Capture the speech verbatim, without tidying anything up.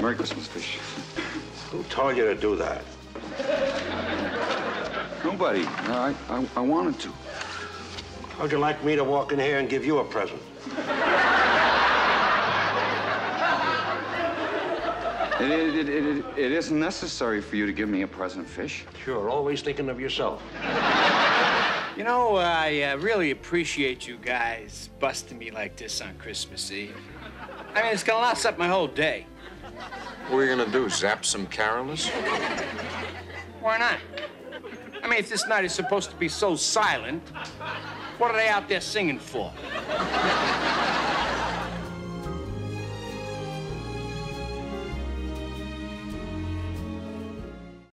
Merry Christmas, Fish. Who told you to do that? Nobody. I, I, I wanted to. How'd you like me to walk in here and give you a present? It, it, it, it, it isn't necessary for you to give me a present, Fish. Sure, always thinking of yourself. You know, I uh, really appreciate you guys busting me like this on Christmas Eve. I mean, it's gonna last up my whole day. What are you gonna do, zap some carolers? Why not? I mean, if this night is supposed to be so silent, what are they out there singing for?